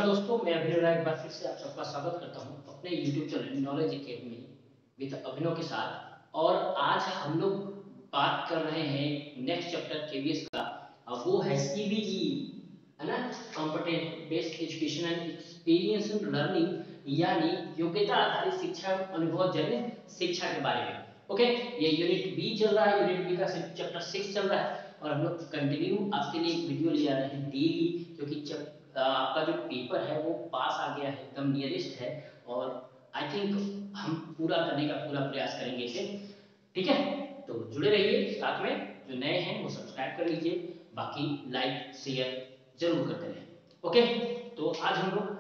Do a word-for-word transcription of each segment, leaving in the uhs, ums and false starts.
दोस्तों, मैं अभिनव राय एक बार फिर से आप सबका स्वागत करता हूं अपने YouTube channel knowledge academy with Abhinav के साथ। और आज हम लोग बात कर रहे हैं नेक्स्ट चैप्टर केवीएस का। अब वो है सीबीई, है ना, competent based education and experience learning, यानी योग्यता आधारित शिक्षा अनुभव जन्य शिक्षा के बारे में। ओके, ये यूनिट बी चल रहा है। यूनिट बी का चैप्टर सिक्स चल रहा है और हम लोग कंटिन्यू आपके लिए एक वीडियो ले आ रहे हैं डेली, क्योंकि आपका जो पेपर है वो पास आ गया है, एकदम नियरेस्ट है। और आई थिंक हम पूरा करने का पूरा प्रयास करेंगे इसे। ठीक है, तो जुड़े रहिए साथ में। जो नए हैं वो सब्सक्राइब कर लीजिए, बाकी लाइक शेयर जरूर करते रहें। ओके, तो आज हम लोग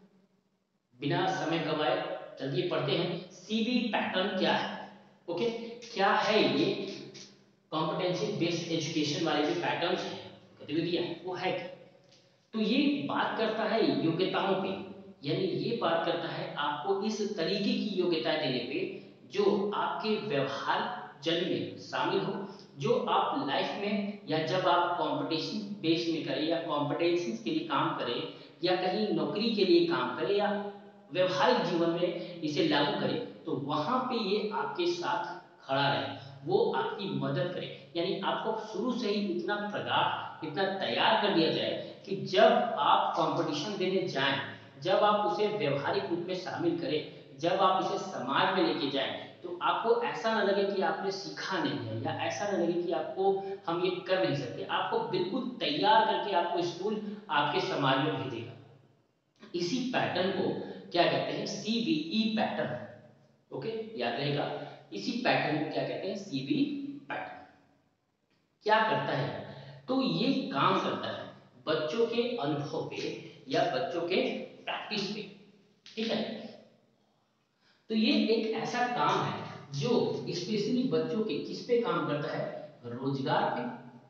बिना समय गवाए चलिए पढ़ते हैं सीबी पैटर्न क्या है। ओके, क्या है ये कॉम्पिटेंसी बेस्ड एजुकेशन वाले जो पैटर्न्स हैं, गतिविधियां, वो है क्या? तो ये बात करता है योग्यताओं पे, यानी ये बात करता है आपको इस तरीके की योग्यताएं देने पे जो आपके व्यवहार जन में शामिल हो, जो आप लाइफ में या जब आप कंपटीशन बेस में करें या कॉम्पिटेंसीज के लिए काम करें या कहीं नौकरी के लिए काम करें या व्यवहारिक जीवन में इसे लागू करें, तो वहां पे ये आपके साथ खड़ा रहे, वो आपकी मदद करे। यानी आपको शुरू से ही इतना प्रगाढ़, इतना तैयार कर दिया जाए कि जब आप कंपटीशन देने जाएं, जब आप उसे व्यवहारिक रूप में शामिल करें, जब आप इसे समाज में लेके जाएं, तो आपको ऐसा ना लगे कि आपने सीखा नहीं है, या ऐसा ना लगे कि आपको हम ये कर नहीं सकते। आपको बिल्कुल तैयार करके आपको स्कूल आपके समाज में भेजेगा। इसी पैटर्न को क्या कहते हैं? CBE pattern. ओके, याद रहेगा, इसी पैटर्न को क्या कहते हैं? CB pattern. क्या करता है? तो ये काम करता है बच्चों के अनुभव पे या बच्चों के प्रैक्टिस पे। ठीक है, तो ये एक ऐसा काम है जो स्पेशली बच्चों के किस पे काम करता है? रोजगार पे।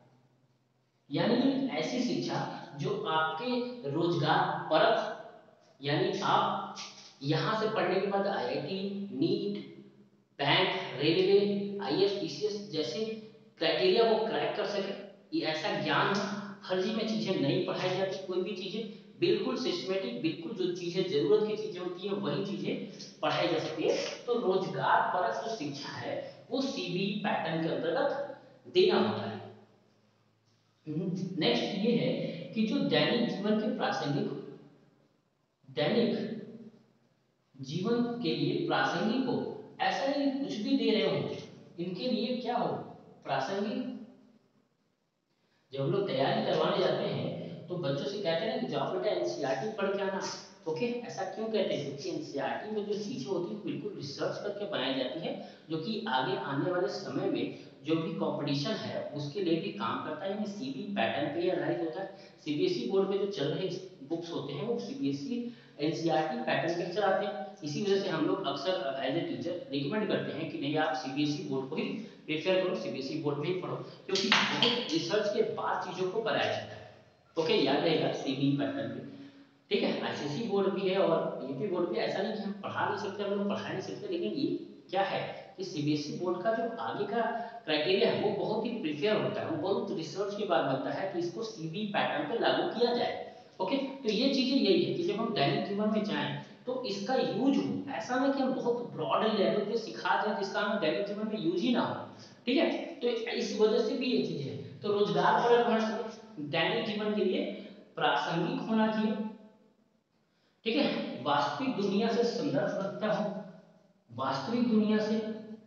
यानी ऐसी शिक्षा जो आपके रोजगार परक, यानी आप यहां से पढ़ने के बाद IIT, NEET, bank, railway, IAS, PCS जैसे क्राइटेरिया वो क्रैक कर सके, ये ऐसा ज्ञान हो। फर्जी में चीजें नहीं पढ़ाई जाती, कोई भी चीजें बिल्कुल सिस्टमेटिक, बिल्कुल जो चीजें जरूरत की चीजें होती है वही चीजें पढ़ाई जा सकती है। तो रोजगार परक जो शिक्षा है वो सीबीई पैटर्न के अंतर्गत देना होता है। नेक्स्ट ये है कि जो दैनिक जीवन के प्रासंगिक दैनिक जीवन के लिए प्रासंगिक हो, ऐसा नहीं कुछ भी दे रहे हो, इनके लिए क्या हो? प्रासंगिक। जब हम लोग तैयारी करवाने जाते हैं तो बच्चों से कहते हैं ना कि जाओ बेटा एनसीईआरटी पढ़ के आना। ओके, ऐसा क्यों कहते हैं? क्योंकि एनसीईआरटी में जो चीजें होती है बिल्कुल रिसर्च करके बनाई जाती है, जो कि आगे आने वाले समय में जो भी कंपटीशन है उसके लिए भी काम करता है। सीबी पैटर्न पे आधारित होता है। सीबीएसई बोर्ड में जो चल रहे बुक्स होते हैं वो सीबीएसई एनसीईआरटी पैटर्न पे चलाते हैं। इसी वजह से हम लोग अक्सर एज ए टीचर रिकमेंड करते हैं कि नहीं, आप सीबीएसई बोर्ड को ही प्रेफर करो, सीबीएसई बोर्ड में ही पढ़ो, क्योंकि बहुत रिसर्च के बाद चीजों को बनाया जाता है। ओके, याद रहेगा सीबी पैटर्न पे। ठीक है, आईसीएसई बोर्ड भी है और यूपी बोर्ड भी। ऐसा नहीं कि हम पढ़ा नहीं सकते, हम लोग पढ़ा नहीं सकते, लेकिन ये क्या है कि सीबीएसई बोर्ड का जो आगे का क्राइटेरिया है वो बहुत ही प्रिफेयर होता है, वो बहुत रिसर्च के बाद बनता है कि इसको सीबी पैटर्न पे लागू किया जाए। ओके, तो ये चीजें यही है कि जब हम दैनिक जीवन में जाएं तो इसका यूज हो। ऐसा नहीं कि हम बहुत ब्रॉड लेवल पे सिखा दें जिसका हमें दैनिक जीवन में यूज ही ना हो। ठीक है, तो इस वजह से भी ये चीज है। तो रोजगार परक होना चाहिए, दैनिक जीवन के लिए प्रासंगिक होना चाहिए। ठीक है, वास्तविक दुनिया से संदर्भ रखता हो, वास्तविक दुनिया से,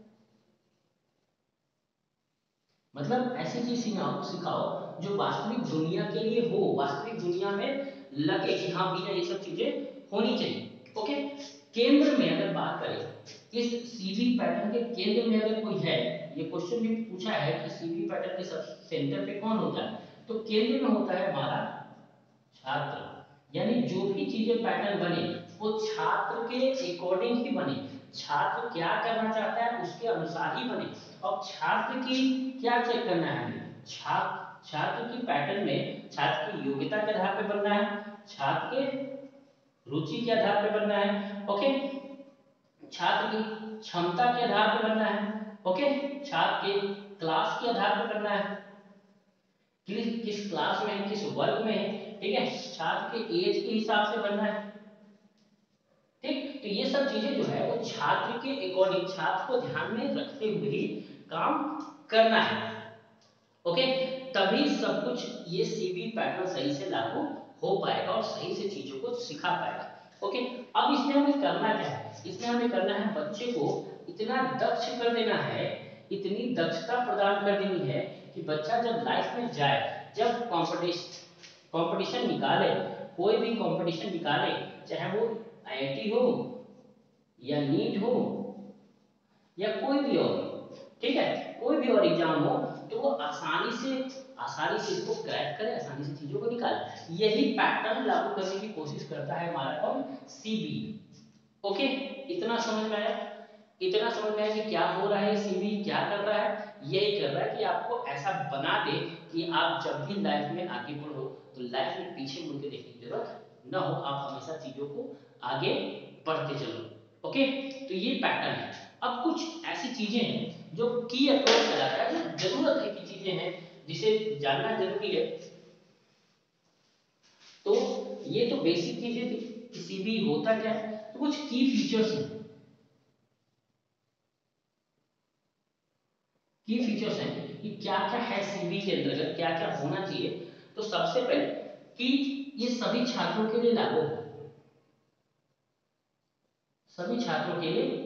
मतलब ऐसी चीज सिखाओ सिखाओ जो वास्तविक दुनिया के लिए हो, वास्तविक दुनिया में लगे कि हाँ भैया ये सब चीजें होनी चाहिए। ओके, केंद्र में अगर बात करें, इस सीबी पैटर्न के केंद्र में अगर कोई है, ये क्वेश्चन भी पूछा है कि सीबी पैटर्न के सब सेंटर पे कौन होता है, तो केंद्र में होता है हमारा छात्र। यानी जो भी चीजें पैटर्न बने वो छात्र के अकॉर्डिंग ही बने, छात्र क्या करना चाहता है उसके अनुसार ही बने। अब छात्र की क्या चेक करना है? छात्र छात्र की पैटर्न में छात्र की योग्यता के आधार पर बनना है, छात्र के रुचि के आधार पर बनना है। ओके, छात्र की क्षमता के आधार पर बनना है। ओके, छात्र के क्लास के आधार पर बनना है। किस किस क्लास में है, किस वर्ग में है, ठीक है, छात्र के एज के हिसाब से बनना है, ठीक। तो ये सब चीजें जो है वो छात्र के अकॉर्डिंग, छात्र को ध्यान में रखते हुए ही काम करना है, ओके। तभी सब कुछ ये सीबी पैटर्न सही से लागू हो पाएगा और सही से चीजों को सिखा पाएगा, ओके। अब इसमें हमें करना क्या है, इसमें हमें करना है बच्चे को इतना दक्ष कर देना है, इतनी दक्षता प्रदान कर देनी है कि बच्चा जब लाइफ में जाए, जब कंपटीशन कंपटीशन निकाले, कोई भी कंपटीशन निकाले, चाहे वो आईआईटी हो या नीट हो या कोई भी और, ठीक है, कोई भी और एग्जाम हो, तो वो आसानी से आसानी से इसको क्रैक करे, आसानी से चीजों को निकाले। यही पैटर्न लागू करने की कोशिश करता है हमारा कौन, सीबी, ओके। इतना समझ में आया, इतना समझ में आया कि क्या हो रहा है, सीबी क्या कर रहा है, यही कर रहा है कि आपको ऐसा बना दे कि आप जब भी लाइफ में आगे बढ़ो तो लाइफ में पीछे मुड़ के देखने की जरूरत न हो, आप हमेशा चीजों को आगे बढ़ते चलो, ओके। तो ये पैटर्न है। अब कुछ ऐसी चीजें हैं जो की अप्रोच कहलाता है, जो जरूरत है की चीजें हैं जिसे जानना जरूरी है। तो ये तो बेसिक चीजें थी, किसी भी होता क्या है, तो कुछ की फीचर्स हैं, की फीचर्स हैं कि क्या क्या है सीबी के अंतर्गत, क्या क्या होना चाहिए। तो सबसे पहले कि ये सभी छात्रों के लिए लागू हो, सभी छात्रों के लिए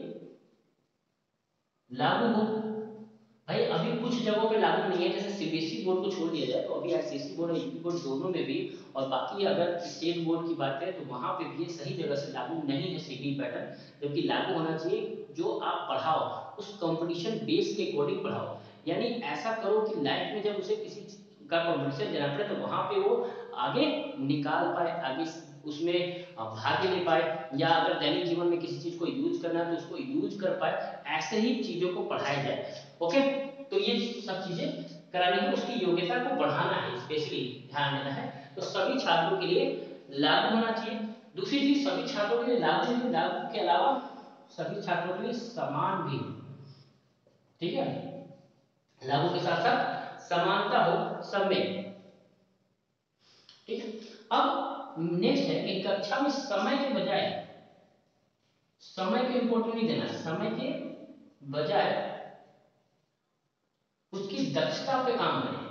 लागू हो। भाई अभी कुछ जगहों पे लागू नहीं है, जैसे सीबीएसई बोर्ड को छोड़ दिया जाए तो अभी आईसीएसई बोर्ड और यूपी बोर्ड दोनों में भी, और बाकी अगर स्टेट बोर्ड की बात करें तो वहां पे भी सही जगह से लागू नहीं है सीबी पैटर्न, जबकि लागू होना चाहिए जो आप पढ़ाओ उस कंपटीशन बेस के अकॉर्डिंग पढ़ाओ। यानी ऐसा करो कि लाइफ में जब उसे किसी का कंपटीशन देना पड़े तो वहां पे वो आगे निकाल पाए, आगे उसमें भाग ले पाए, या अगर दैनिक जीवन में किसी चीज को यूज करना है तो उसको यूज कर पाए, ऐसे ही चीजों को पढ़ाया जाए, ओके। तो ये सब चीजें करानी है, उसकी योग्यता को बढ़ाना है, स्पेशली ध्यान देना है। तो सभी छात्रों के लिए लागू होना चाहिए। दूसरी चीज, सभी छात्रों के लिए लागू नहीं, लागू के अलावा सभी छात्रों के लिए समान भी, ठीक है, लागू के साथ साथ समानता हो सब में, ठीक है। अब नेक्स्ट है कि कक्षा में समय के बजाय, समय को इंपॉर्टेंट नहीं देना, समय के बजाय उसकी दक्षता पे काम करें,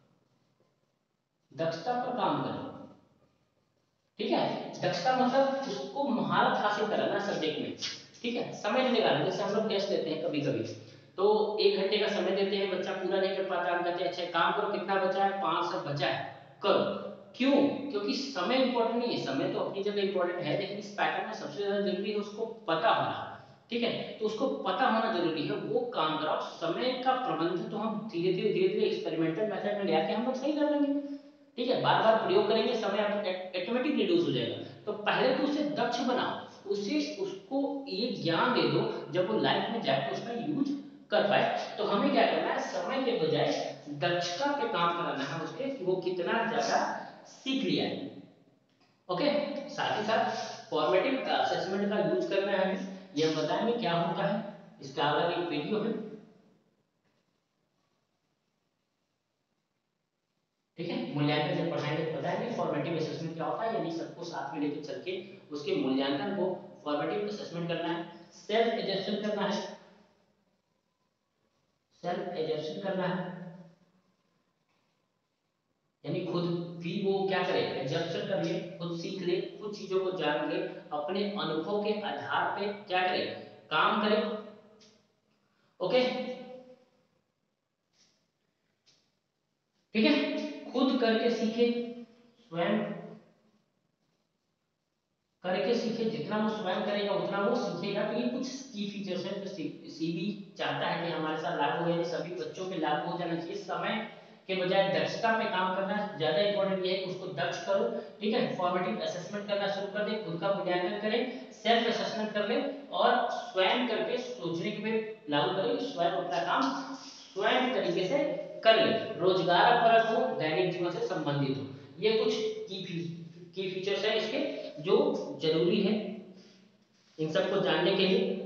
दक्षता पर काम करें, ठीक है। दक्षता मतलब उसको महारत हासिल कराना सब्जेक्ट में, ठीक है, समय नहीं लगाना। जैसे हम लोग टेस्ट लेते हैं कभी कभी, तो एक घंटे का समय देते हैं, बच्चा पूरा नहीं कर पाता, हम कहते हैं अच्छा काम करो, कितना बचा है, पांच सौ बचा है, करो। क्यों? क्योंकि समय इंपॉर्टेंट नहीं है, समय तो अपनी जगह इंपॉर्टेंट है, लेकिन इस पैटर्न में सबसे ज्यादा जरूरी है उसको पता होना, ठीक है। तो उसको पता होना जरूरी है, वो काम कराओ। समय का प्रबंधन तो हम धीरे धीरे धीरे धीरे एक्सपेरिमेंटल मेथड में ले आके हम लोग सही कर लेंगे, ठीक है। बार बार प्रयोग करेंगे, समय ऑटोमेटिक रिड्यूस हो जाएगा। तो पहले तो उसे दक्ष बनाओ, उसे उसको ये ज्ञान दे दो, जब वो लाइफ में जाए तो उसका यूज कर पाए। तो हमें क्या करना है, समय के बजाय दक्षता पे काम कराना है उसके, कि वो कितना ज्यादा सीख लिया है, ओके। साथ ही साथ फॉर्मेटिव असेसमेंट का यूज करना है हमें, ये हम बताएंगे क्या होता है, इसका अलग एक वीडियो है, ठीक है। मूल्यांकन जब पढ़ाएंगे तो बताएंगे फॉर्मेटिव असेसमेंट क्या होता है, यानी सबको साथ में लेकर चल के उसके मूल्यांकन को फॉर्मेटिव असेसमेंट करना है। सेल्फ एजेप्शन करना है, सेल्फ एजेप्शन करना है, यानी खुद भी वो क्या करे, एजेप्शन कर ले, खुद सीख ले, कुछ चीजों को जान ले, अपने अनुभव के आधार पे क्या करे, काम करे, ओके, ठीक है। खुद करके सीखे, स्वयं करके सीखे, जितना वो स्वयं करेगा उतना वो सीखेगा। तो ये कुछ की फीचर्स हैं जो सीबी चाहता है कि हमारे साथ लागू हो, यानी सभी बच्चों पे लागू हो जाना चाहिए। समय के बजाय दक्षता पे काम करना ज्यादा इंपॉर्टेंट ये है कि उसको दक्ष करो, ठीक है। फॉर्मेटिव असेसमेंट करना शुरू कर दे, खुद का मूल्यांकन करें, सेल्फ असेसमेंट कर ले, और स्वयं करके सोचने के लागू करें, स्वयं अपना काम स्वयं तरीके से कर ले, रोजगार परक हो, दैनिक जीवन से संबंधित हो। ये कुछ की की फीचर्स है इसके जो जरूरी है इन सबको जानने के लिए।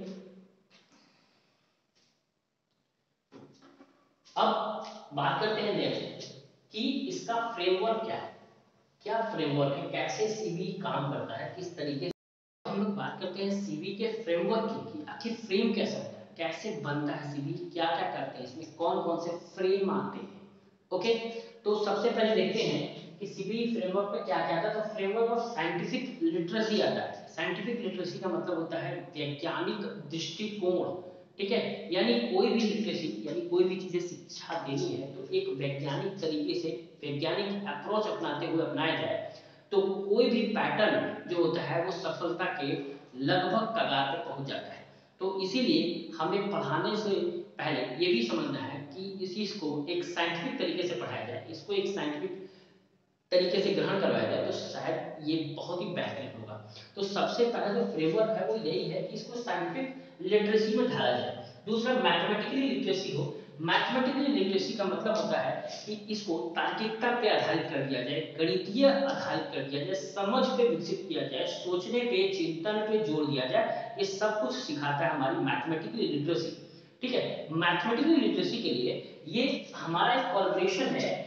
अब बात करते हैं नेक्स्ट कि इसका फ्रेमवर्क क्या है, क्या फ्रेमवर्क है, कैसे सीबी काम करता है, किस तरीके से हम लोग बात करते हैं सीबी के फ्रेमवर्क की। आखिर फ्रेम कैसा होता है, कैसे बनता है सीबी, क्या क्या करते हैं इसमें, कौन कौन से फ्रेम आते हैं। ओके, तो सबसे पहले देखते हैं कि सीबी फ्रेमवर्क में क्या क्या आता है। तो फ्रेमवर्क और साइंटिफिक लिटरेसी आता है। साइंटिफिक लिटरेसी का मतलब होता है वैज्ञानिक दृष्टिकोण, ठीक है। यानी कोई भी लिटरेसी, यानी कोई भी चीजें शिक्षा देनी है तो एक वैज्ञानिक तरीके से, वैज्ञानिक अप्रोच अपनाते हुए अपनाया जाए तो कोई भी पैटर्न जो होता है वो सफलता के लगभग कगार पे पहुंच जाता है। तो इसीलिए हमें पढ़ाने से पहले ये भी समझना है कि इस चीज को एक साइंटिफिक तरीके से पढ़ाया जाए, इसको एक साइंटिफिक तरीके से ग्रहण करवाया जाए तो शायद ये बहुत ही बेहतरीन होगा। तो सबसे पहला जो फ्रेमवर्क है वो यही है कि इसको साइंटिफिक लिटरेसी में ढाला जाए। दूसरा मैथमेटिकली लिटरेसी हो। मैथमेटिकली लिटरेसी का मतलब होता है कि इसको तार्किकता पे आधारित कर दिया जाए, गणितीय आधारित कर दिया जाए, समझ पे विकसित किया जाए, सोचने पे, चिंतन पे जोड़ दिया जाए। ये सब कुछ सिखाता है हमारी मैथमेटिकली लिटरेसी, ठीक है। मैथमेटिकल लिटरेसी के लिए ये हमारा एक कोलैबोरेशन है,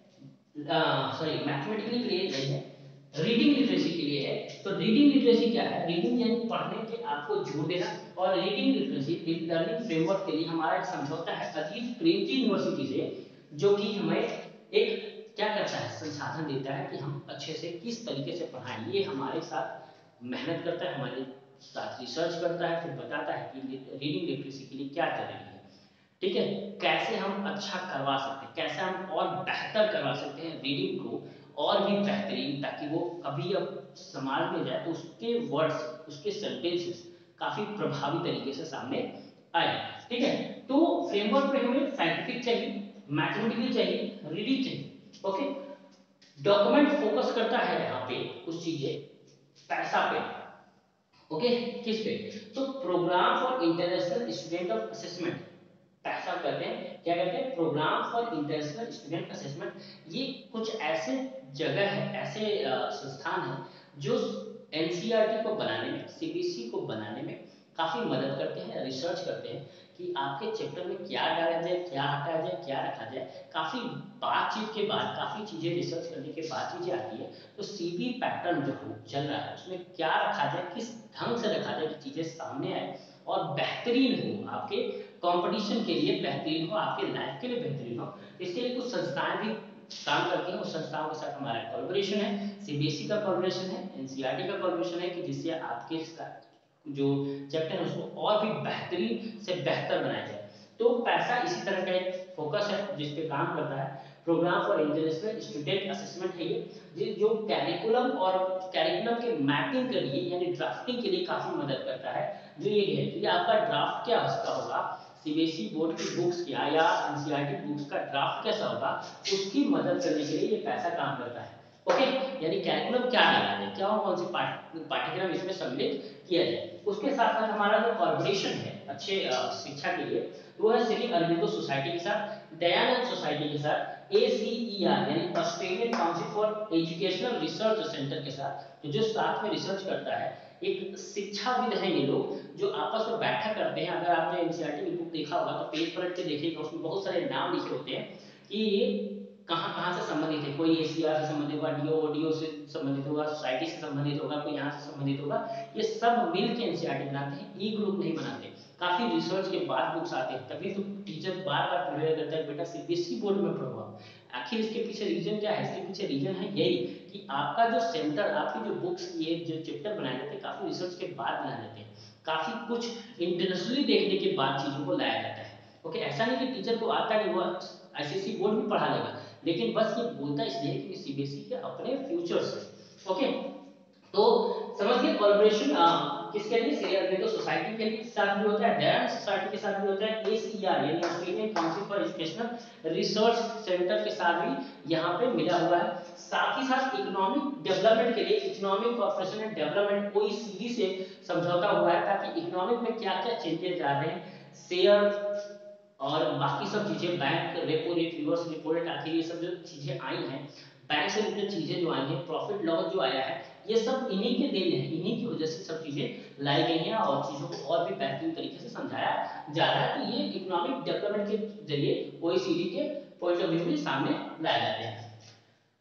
सॉरी मैथमेटिकली के लिए नहीं है, रीडिंग लिटरेसी के लिए है। तो रीडिंग लिटरेसी क्या है, रीडिंग यानी पढ़ने के आपको जोर देना। और रीडिंग लिटरेसी लर्निंग फ्रेमवर्क के लिए हमारा एक समझौता है अजीत प्रेमजी यूनिवर्सिटी से, जो कि हमें एक क्या करता है, संसाधन देता है कि हम अच्छे से किस तरीके से पढ़ाएं। ये हमारे साथ मेहनत करता है, हमारे साथ रिसर्च करता है, फिर बताता है कि रीडिंग लिटरेसी के लिए क्या जरूरी है, ठीक है। कैसे हम अच्छा करवा सकते हैं, कैसे हम और बेहतर करवा सकते हैं रीडिंग को और भी बेहतरीन, ताकि वो कभी अब समाज में जाए तो उसके वर्ड्स, उसके सेंटेंसेस काफी प्रभावी तरीके से सामने आए, ठीक है। तो फ्रेमवर्क में हमें साइंटिफिक चाहिए, मैथमेटिकल चाहिए, रीडिंग चाहिए, ओके। डॉक्यूमेंट फोकस करता है यहाँ पे कुछ चीजें, पैसा पे, ओके। किस पे, तो programme for international student of assessment, PISA कहते हैं, क्या कहते हैं, programme for international student assessment. ये कुछ ऐसे जगह है, ऐसे संस्थान है जो एनसीईआरटी को बनाने में, सीबीएसई को बनाने में काफी मदद करते हैं, रिसर्च करते हैं कि आपके चैप्टर में क्या डाला जाए, क्या हटाया जाए, क्या रखा जाए। काफी बातचीत के बाद, काफी चीजें रिसर्च करने के बाद चीजें आती है। तो सीबी पैटर्न जो चल रहा है उसमें क्या रखा जाए, किस ढंग से रखा जाए कि चीजें सामने आए और बेहतरीन हो, आपके कंपटीशन के लिए बेहतरीन हो, आपके लाइफ के लिए बेहतरीन हो। इसके लिए कुछ संस्थाएं भी काम करती हैं। उस संस्थाओं के साथ हमारा कोलैबोरेशन है, सीबीएसई का कोलैबोरेशन है, एनसीईआरटी का कोलैबोरेशन है, कि जिससे आपके जो चैप्टर है उसको और भी बेहतरीन से बेहतर बनाया जाए। तो पैसा इसी तरह का एक फोकस है जिस पे काम करता है। Programme for international student assessment है ये, जो कैरिकुलम और कैरिकुलम के मैपिंग के लिए यानी ड्राफ्टिंग के लिए काफी मदद करता है। जो ये है कि आपका ड्राफ्ट क्या होगा, सीबीएसई बोर्ड की बुक्स क्या या एनसीईआरटी बुक्स का ड्राफ्ट कैसा होगा, उसकी मदद करने के लिए ये पैसा काम करता है, ओके। यानी कैरिकुलम क्या डाला जाए, क्या कौन सी पाठ्यक्रम इसमें सम्मिलित किया जाए। उसके साथ साथ हमारा जो कॉर्पोरेशन है अच्छे शिक्षा के लिए, वो है श्री अरबिंदो सोसाइटी के साथ, दयानंद सोसाइटी के साथ, एसीईआर यानी Australian council for educational research centre के साथ, तो जो साथ में रिसर्च करता है। एक शिक्षाविद हैं ये लोग, जो आपस में बैठक करते हैं। अगर आपने एनसीईआरटी की बुक देखा होगा तो पेज पलट के देखिएगा, उसमें बहुत सारे नाम लिखे होते हैं कि ये कहाँ कहाँ से संबंधित है। कोई एसीआर से संबंधित होगा, डीओ ओडीओ से संबंधित होगा, सोसाइटी से संबंधित होगा, कोई यहाँ से संबंधित होगा। ये सब मिल के एनसीईआरटी बनाते हैं, ई ग्रुप नहीं बनाते। काफी रिसर्च के बाद बुक्स आते हैं, तभी तो टीचर बार बार प्रिपेयर करता है बेटा सीबीएसई बोर्ड में पढ़ो आप। आखिर इसके पीछे रीजन क्या है, इसके पीछे रीजन है यही कि आपका जो सेंटर, आपकी जो बुक्स, ये जो चैप्टर बनाए जाते हैं काफी रिसर्च के बाद बनाए जाते हैं, काफी कुछ इंटरनेशनली देखने के बाद चीजों को लाया जाता है, ओके। ऐसा नहीं कि टीचर को आता नहीं, वो आईसीएसई बोर्ड में पढ़ा लेगा, लेकिन बस ये बोलता इसलिए कि सीबीएसई के अपने फ्यूचर्स है, ओके। तो समझ गए कोलैबोरेशन किसके लिए, श्री अरबिंदो सोसाइटी के लिए साथ भी होता है, दयानंद सोसाइटी के साथ भी होता है, एसीईआर यानी Australian council for educational research centre के साथ भी यहाँ पे मिला हुआ है। साथ ही साथ इकोनॉमिक डेवलपमेंट के लिए economic corporation and development OECD से समझौता हुआ है, ताकि इकोनॉमिक में क्या क्या चेंजेस आ रहे हैं, शेयर और बाकी सब चीजें, bank repo rate, reverse repo rate, आखिर ये सब जो चीजें आई हैं, बैंक से रिलेटेड चीजें जो आई हैं, प्रॉफिट लॉस जो आया है, ये सब इन्हीं के देन है, इन्हीं की वजह से सब चीजें लाई गई हैं और चीजों को और भी बेहतरीन तरीके से समझाया जा रहा है। तो ये इकोनॉमिक डेवलपमेंट के जरिए ओईसीडी के पॉइंट ऑफ व्यू में सामने लाए जाते हैं।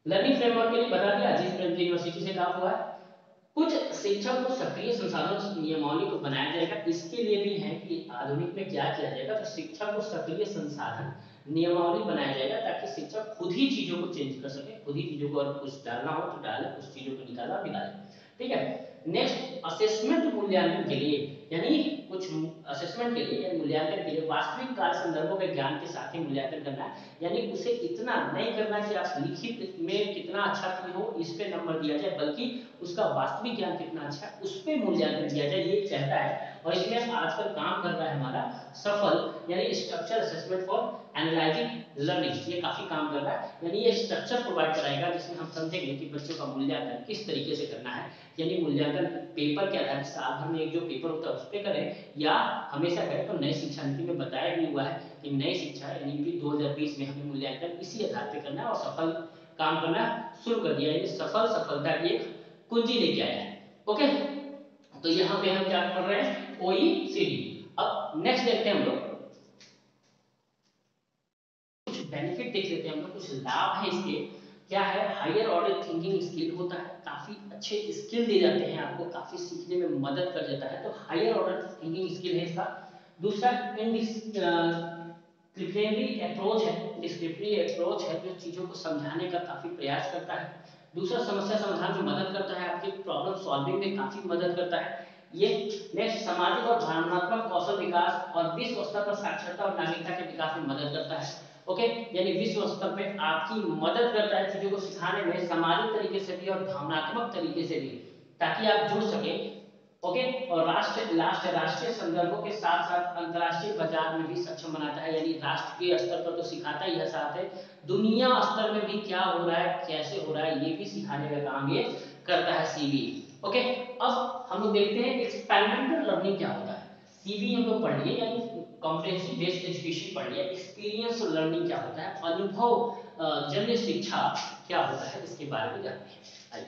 लर्निंग फ्रेमवर्क के लिए बता दिया, जिस प्रेमचंद यूनिवर्सिटी से काम हुआ है। कुछ शिक्षक को सक्रिय संसाधन नियमावली को बनाया जाएगा, इसके लिए भी है कि आधुनिक में क्या किया जाएगा, तो शिक्षक को सक्रिय संसाधन नियमावली बनाया जाएगा ताकि शिक्षक खुद ही चीजों को चेंज कर सके, खुद ही चीजों को, अगर कुछ डालना हो तो डाले, कुछ चीजों को निकालना निकाले। ठीक है। नेक्स्ट, असेसमेंट मूल्यांकन के लिए, यानी कुछ असेसमेंट के लिए या मूल्यांकन के लिए वास्तविक कार्य संदर्भों के ज्ञान के साथ ही मूल्यांकन करना है, यानी उसे इतना नहीं करना है कि आप लिखित में कितना अच्छा किए हो इस पे नंबर दिया जाए, बल्कि उसका वास्तविक ज्ञान कितना अच्छा है उस पे मूल्यांकन दिया जाए, ये कहता है। और इसमें आजकल काम कर रहा है हमारा सफल, यानी structure assessment for analysing learning, ये काफी काम कर रहा है, यानी ये स्ट्रक्चर प्रोवाइड कराएगा जिसमें हम समझेंगे कि बच्चों का मूल्यांकन किस तरीके से करना है, यानी मूल्यांकन पेपर के आधार साल भर में एक जो पेपर होता है उस पर करें या हमेशा करें। तो नई शिक्षा नीति में बताया भी हुआ है कि नई शिक्षा यानी कि दो हज़ार बीस में हमें मूल्यांकन इसी आधार पर करना है और सफल काम करना शुरू कर दिया, यानी सफल सफलता की एक कुंजी लेके आया है। ओके, तो यहाँ पे हम क्या पढ़ रहे हैं, ओईसीडी। अब नेक्स्ट देखते हैं हम लोग, कुछ बेनिफिट देख लेते हैं हम लोग, कुछ लाभ है इसके। क्या है, हायर ऑर्डर थिंकिंग स्किल होता है, काफी अच्छे स्किल दे जाते हैं आपको, काफी सीखने में मदद कर देता है, तो हायर ऑर्डर थिंकिंग स्किल है इसका। दूसरा, डिस्क्रिप्टिवरी अप्रोच है, डिस्क्रिप्टिवरी अप्रोच है जो चीजों को समझाने का काफी प्रयास करता है। दूसरा, समस्या समाधान में मदद करता है, आपकी प्रॉब्लम सॉल्विंग में काफी मदद करता है ये। नेक्स्ट, सामाजिक और भावनात्मक कौशल विकास और विश्व स्तर पर साक्षरता और नागरिकता के विकास में मदद करता है। ओके, यानी विश्व स्तर पे आपकी मदद करता है चीजों को सिखाने में, सामाजिक तरीके से भी और भावनात्मक तरीके से भी, ताकि आप जुड़ सके। ओके, और राष्ट्र लास्ट राष्ट्रीय संदर्भों के साथ साथ अंतरराष्ट्रीय बाजार में भी सक्षम बनाता है, यानी राष्ट्र के स्तर पर तो सिखाता ही है, साथ है दुनिया स्तर में भी क्या हो रहा है, कैसे हो रहा है, ये भी सिखाने का काम ये करता है सीबी। ओके, अब हम लोग देखते हैं एक्सपेरिमेंटल लर्निंग क्या होता है। सीबी हम लोग पढ़ लिए, यानी कॉम्प्रिहेंसिव बेस्ड एजुकेशन पढ़ लिया। एक्सपीरियंस लर्निंग क्या होता है, अनुभव जन्य शिक्षा क्या होता है, इसके बारे में जानते हैं।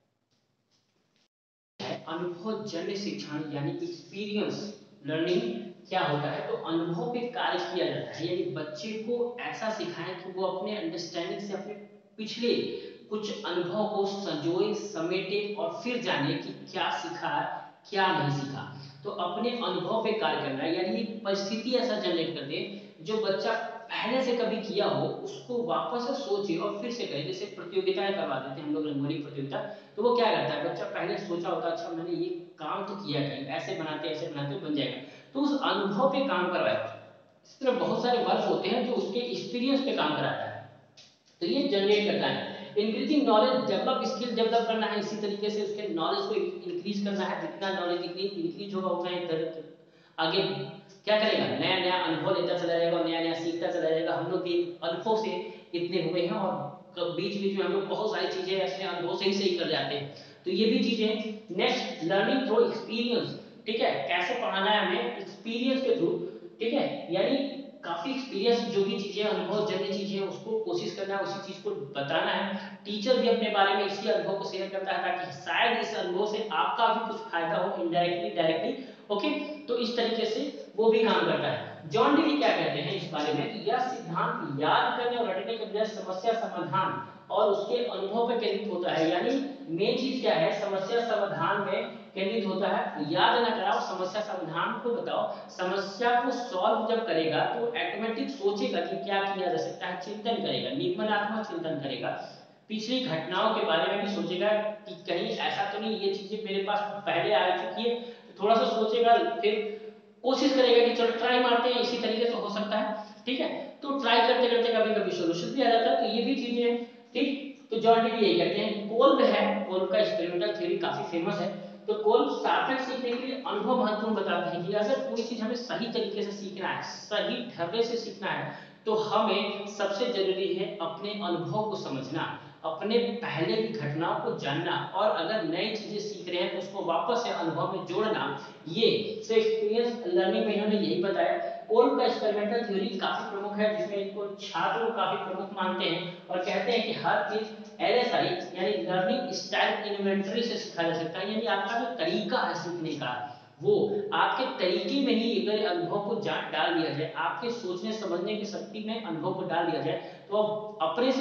अनुभव जन्य शिक्षण यानी एक्सपीरियंस लर्निंग क्या होता है, तो अनुभव पे कार्य किया जाता है, यानी बच्चे को ऐसा सिखाएं कि वो अपने अंडरस्टैंडिंग से अपने पिछले कुछ अनुभव को संजोए, समेटे और फिर जाने कि क्या सीखा, क्या नहीं सीखा। तो अपने अनुभव पे कार्य करना है, यानी परिस्थिति ऐसा जनरेट कर दे जो बच्चा पहले से कभी किया हो उसको वापस से सोचे और फिर से करे। जैसे प्रतियोगिताएं करवा देते हैं हम लोग, रंगोली प्रतियोगिता, तो वो क्या करता है, बच्चा पहले सोचा होता है अच्छा मैंने ये काम तो किया कहीं, ऐसे बनाते ऐसे बनाते बन जाएगा, तो उस अनुभव पे काम करवाएगा। इस तरह बहुत सारे वर्क होते हैं जो उसके एक्सपीरियंस पे काम कराता है, तो ये जनरेट करता है। Increasing knowledge develop, skill develop करना है, इसी तरीके से उसके नॉलेज को इंक्रीज करना है, जितना नॉलेज इंक्रीज होगा उतना ही आगे क्या करेगा, नया नया अनुभव लेता चला जाएगा, नया नया सीखता चला जाएगा। हम लोग भी अनुभव से इतने हुए हैं और बीच बीच में हम लोग बहुत सारी चीजें ऐसे अनुभव से ही सही कर जाते हैं, तो ये भी चीजें। नेक्स्ट, लर्निंग थ्रू एक्सपीरियंस, ठीक है, कैसे पढ़ाना है हमें, एक्सपीरियंस के थ्रू, ठीक है, यानी काफी एक्सपीरियंस, जो भी चीजें अनुभव जन्य चीजें हैं उसको कोशिश करना है, उसी चीज को बताना है। टीचर भी अपने बारे में इसी अनुभव को शेयर करता है ताकि शायद इस अनुभव से आपका भी कुछ फायदा हो, इनडायरेक्टली डायरेक्टली। ओके, तो इस तरीके से वो भी काम करता है। जॉन डीवी क्या कहते हैं इस बारे में कि यह सिद्धांत याद करने और रटने के बजाय समस्या समाधान और उसके अनुभव पर केंद्रित होता है, यानी मेन चीज क्या है, समस्या समाधान में केंद्रित होता है। याद ना कराओ, समस्या समाधान को बताओ। समस्या को सॉल्व जब करेगा तो ऑटोमेटिक सोचेगा कि क्या किया जा सकता है, चिंतन करेगा, निगमनात्मक चिंतन करेगा, पिछली घटनाओं के बारे में भी सोचेगा कि कहीं ऐसा तो नहीं ये चीजें मेरे पास पहले आ चुकी है, तो थोड़ा सा सोचेगा, फिर कोशिश करेगा कि चलो ट्राई मारते हैं, इसी तरीके से हो सकता है। ठीक है, तो ट्राई करते करते कभी कभी सोल्यूशन भी आ जाता है, तो ये भी चीजें। ठीक, तो जॉन डीवी यही कहते हैं। कोल्ब है, कोल्ब का एक्सपेरिमेंटल थ्योरी काफी फेमस है। तो कोल्ब सार्थक सीखने के लिए अनुभव महत्वपूर्ण बताते हैं कि अगर कोई चीज हमें सही तरीके से सीखना है, सही ढंग से सीखना है, तो हमें सबसे जरूरी है अपने अनुभव को समझना, अपने पहले की घटनाओं को जानना, और अगर नई चीजें सीख रहे हैं तो उसको वापस से अनुभव में जोड़ना। ये तो एक्सपीरियंस लर्निंग में इन्होंने यही बताया। कोल्ब का एक्सपेरिमेंटल थ्योरी काफी प्रमुख है, जिसमें इनको छात्र को काफी प्रमुख मानते हैं और कहते हैं कि हर चीज एलएसआई यानी लर्निंग स्टाइल इन्वेंटरी से सीखा जा सकता है, यानी आपका जो तरीका है सीखने का, वो आपके तरीके में ही अगर अनुभव को डाल दिया जाए, आपके सोचने समझने की शक्ति में अनुभव को डाल दिया जाए, तो अपने से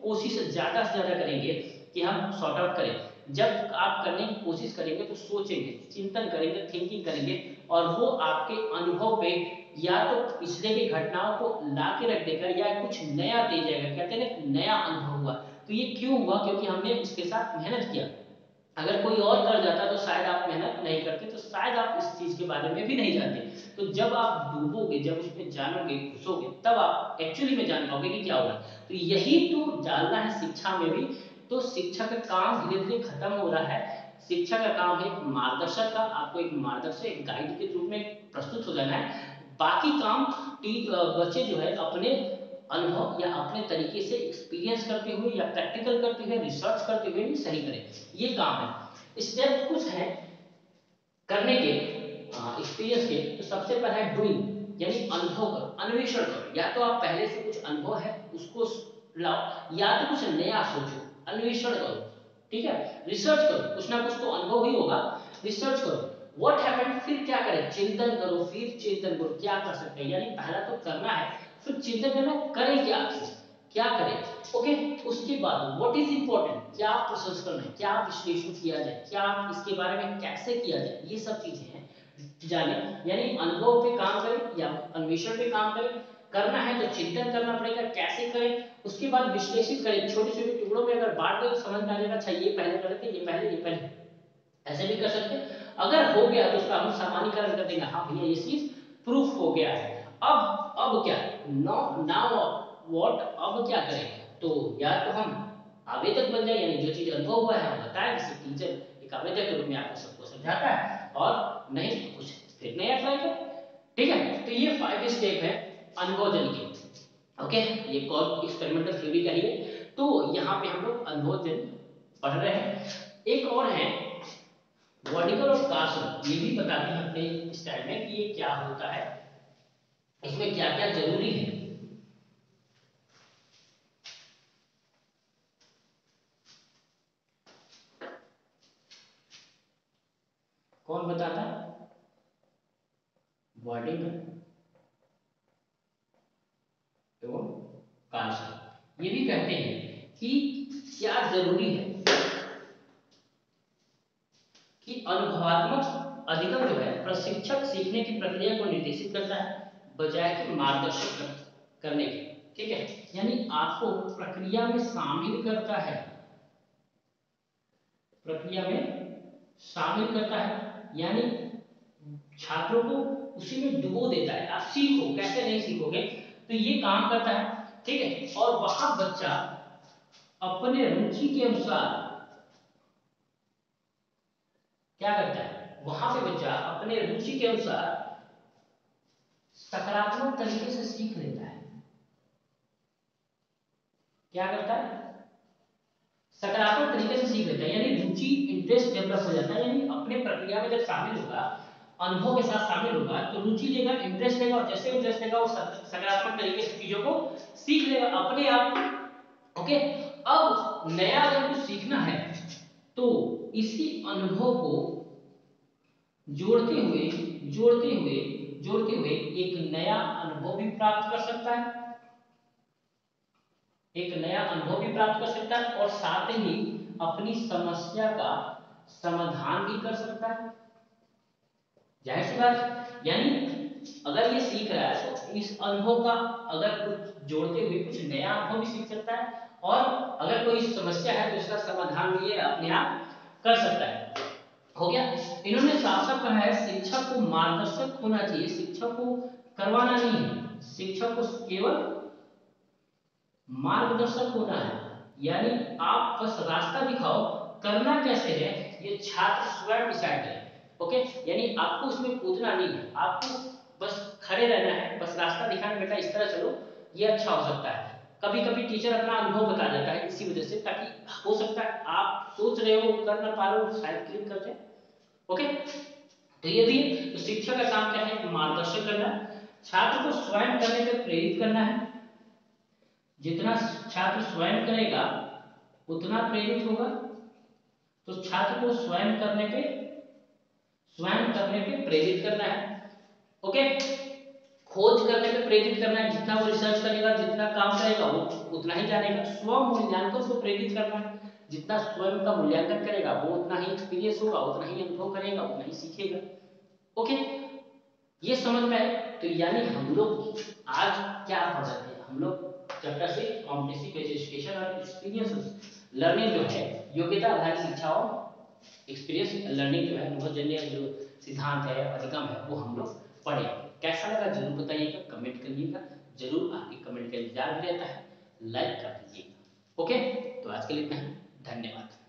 कोशिश ज्यादा से ज्यादा करेंगे कि हम सॉर्ट आउट करें। जब आप करने की कोशिश करेंगे तो सोचेंगे, चिंतन करेंगे, थिंकिंग करेंगे, और वो आपके अनुभव पे या तो पिछले की घटनाओं को ला के रख देगा या कुछ नया दे जाएगा। कहते हैं ना, नया अनुभव हुआ। तो ये क्यों हुआ? क्योंकि हमने उसके साथ मेहनत किया। अगर कोई और कर जाता तो शायद आप मेहनत नहीं करते, तो शायद आप इस चीज के बारे में भी नहीं जानते। तो जब आप डूबोगे, जब उसमें जानोगे, घुसोगे, तब आप एक्चुअली में जान पाओगे कि क्या हुआ। तो यही तो डालना है शिक्षा में भी। तो शिक्षा का काम धीरे धीरे खत्म हो रहा है। शिक्षा का काम है मार्गदर्शक का, आपको एक मार्गदर्शक, एक गाइड के रूप में प्रस्तुत हो जाना है। बाकी काम बच्चे जो है अपने अनुभव या अपने तरीके से एक्सपीरियंस करते हुए या प्रैक्टिकल करते हुए, रिसर्च करते हुए भी सही करें, ये काम है। स्टेप कुछ है करने के, एक्सपीरियंस के। तो सबसे पहला है डूइंग, यानी अनुभव करो, अन्वेषण करो। या तो आप पहले से कुछ अनुभव है उसको लाओ, या तो कुछ नया सोचो, अन्वेषण करो, ठीक है। रिसर्च करो, कुछ ना कुछ तो अनुभव ही होगा, रिसर्च करो। व्हाट हैपेंड, फिर क्या करें, चिंतन करो, फिर चिंतन करो क्या कर सकते हैं। यानी पहला तो करना है, फिर चिंतन करना, करें क्या, क्या करें, ओके। उसके बाद व्हाट इज इंपॉर्टेंट, क्या प्रसंस्करण है, क्या विश्लेषण किया जाए, क्या इसके बारे में कैसे किया जाए, ये सब चीजें हैं जाने। यानी अनुभव पे काम करें या अन्वेषण पे काम करें। करना है तो चिंतन करना पड़ेगा, कैसे करें। उसके बाद विश्लेषित करें, छोटे छोटे टुकड़ों में अगर बांट दो तो समझ में आ जाएगा, अच्छा ये पहले करे थे, ये पहले, ये पहले, ऐसे भी कर सकते हैं। अगर हो गया तो उसका हम सामान्यीकरण कर देंगे, हाँ भैया ये चीज प्रूफ हो गया है। अब अब क्या, नो नाउ व्हाट, अब क्या करें। तो या तो हम आवेदक बन जाए, यानी जो चीज अनुभव हुआ है हम बताएं, जैसे टीचर एक आवेदक के रूप में आपको सबको समझाता है, और नहीं तो कुछ फिर नया ट्राई करें, ठीक है। तो ये फाइव स्टेप है अनुभवजन के, ओके। ये कॉल एक्सपेरिमेंटल थ्योरी का ही है। तो यहाँ पे हम लोग अनुभवजन पढ़ रहे हैं। एक और है वर्टिकल और कार्सन, ये भी बताते हैं अपने स्टाइल में कि ये क्या होता है, इसमें क्या क्या जरूरी है। कौन बताता है? वर्टिकल एवं कार्सन। ये भी कहते हैं कि क्या जरूरी है कि अनुभवात्मक अधिगम जो है प्रशिक्षक सीखने की प्रक्रिया को निर्देशित करता है बजाय कि मार्गदर्शन करने के, ठीक है। यानी आपको प्रक्रिया में शामिल करता है, प्रक्रिया में शामिल करता है, यानी छात्रों को उसी में डुबो देता है। आप सीखो, कैसे नहीं सीखोगे, तो ये काम करता है, ठीक है। और वहां बच्चा अपने रुचि के अनुसार क्या करता है, वहां पे बच्चा अपने रुचि के अनुसार सकारात्मक तरीके से सीख लेता है। क्या करता है, सकारात्मक तरीके से सीख लेता है, यानी रुचि, इंटरेस्ट डेवलप हो जाता है। यानी अपने प्रक्रिया में जब शामिल होगा, अनुभव के साथ शामिल होगा, तो रुचि लेगा, इंटरेस्ट लेगा, और जैसे इंटरेस्ट लेगा वो सकारात्मक तरीके से चीजों को सीख लेगा अपने आप, ओके। अब नया अगर कुछ सीखना है तो इसी अनुभव को जोड़ते हुए जोड़ते हुए जोड़ते हुए एक नया अनुभव भी प्राप्त कर सकता है, एक नया अनुभव भी प्राप्त कर सकता है, और साथ ही अपनी समस्या का समाधान भी कर सकता है। जाहिर सी बात, यानी अगर ये सीख रहा है तो इस अनुभव का अगर कुछ जोड़ते हुए कुछ नया अनुभव भी सीख सकता है, और अगर कोई समस्या है तो इसका समाधान भी ये अपने आप कर सकता है। हो गया। इन्होंने साफ साफ कहा है शिक्षक को मार्गदर्शक होना चाहिए, शिक्षक को करवाना नहीं है, शिक्षक को केवल मार्गदर्शक होना है। यानी आप बस रास्ता दिखाओ, करना कैसे है ये छात्र स्वयं डिसाइड करे, ओके। यानी आपको उसमें कूदना नहीं है, आपको बस खड़े रहना है, बस रास्ता दिखाना, बेटा इस तरह चलो, ये अच्छा हो सकता है। कभी कभी टीचर अपना अनुभव बता देता है इसी वजह से, ताकि हो सकता है आप सोच रहे हो, कर ना पा रहे हो, शायद क्लिक कर जाए, ओके। तो ये भी, तो शिक्षक का काम क्या है, मार्गदर्शन करना, छात्र को स्वयं करने पर प्रेरित करना है। जितना छात्र स्वयं करेगा उतना प्रेरित होगा, तो छात्र को स्वयं करने पे स्वयं करने पे प्रेरित करना है, ओके। खोज करने पे प्रेरित करना है, जितना वो रिसर्च करेगा, जितना काम करेगा वो उतना ही जानेगा। स्व मूल्यांकन को प्रेरित करना है, जितना स्वयं का मूल्यांकन करेगा वो उतना ही एक्सपीरियंस होगा, उतना ही अनुभव करेगा, उतना ही सीखेगा। ओके, ये समझ में आए। तो यानी हम लोग आज क्या पढ़ रहे हैं, हम लोग चैप्टर से कॉम्पिटेटिव बेस्ड एजुकेशन और एक्सपीरियंस लर्निंग जो है, योग्यता आधारित शिक्षा और एक्सपीरियंस लर्निंग जो है, अनुभवजन्य जो सिद्धांत है, अधिगम है, वो हम लोग पढ़े। कैसा लगा जरूर बताइएगा, कमेंट करिएगा जरूर, आपके कमेंट का इंतजार भी रहता है, लाइक कर दीजिएगा। ओके, तो आज के लिए इतना ही, धन्यवाद।